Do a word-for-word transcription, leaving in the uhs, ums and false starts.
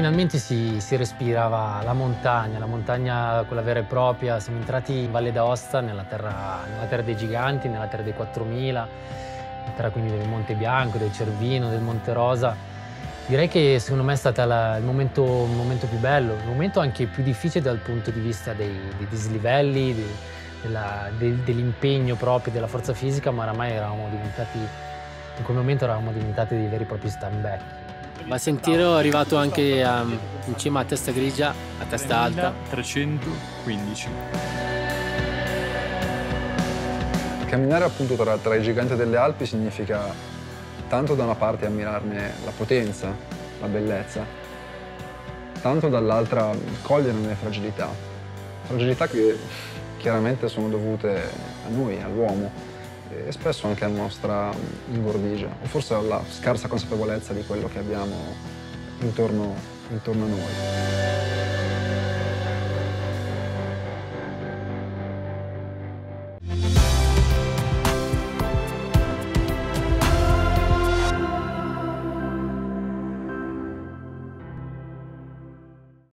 finalmente si, si respirava la montagna, la montagna quella vera e propria. Siamo entrati in Valle d'Aosta, nella terra, nella terra dei giganti, nella terra dei quattromila, la terra quindi del Monte Bianco, del Cervino, del Monte Rosa. Direi che secondo me è stato la, il, momento, il momento più bello, il momento anche più difficile dal punto di vista dei, dei dislivelli, dei, della, del, dell'impegno proprio, della forza fisica, ma oramai eravamo diventati, in quel momento eravamo diventati dei veri e propri stambecchi. Ma Sentiero è arrivato anche um, in cima a Testa Grigia, a Testa Alta. trecentoquindici. Camminare appunto tra, tra i giganti delle Alpi significa tanto da una parte ammirarne la potenza, la bellezza, tanto dall'altra cogliere le fragilità. Fragilità che chiaramente sono dovute a noi, all'uomo, e spesso anche alla nostra ingordigia, o forse alla scarsa consapevolezza di quello che abbiamo intorno, intorno a noi.